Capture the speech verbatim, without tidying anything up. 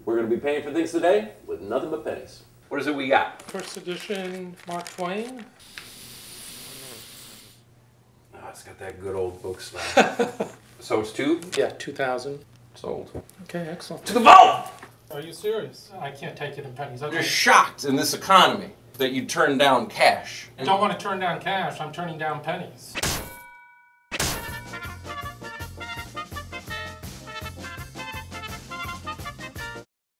We're going to be paying for things today with nothing but pennies. What is it we got? First edition Mark Twain. Oh, it's got that good old book style. So it's two? Yeah, two thousand. Sold. Okay, excellent. To the vault! Are you serious? I can't take it in pennies. I'm Okay. just shocked in this economy that you turn down cash. I don't want to turn down cash. I'm turning down pennies.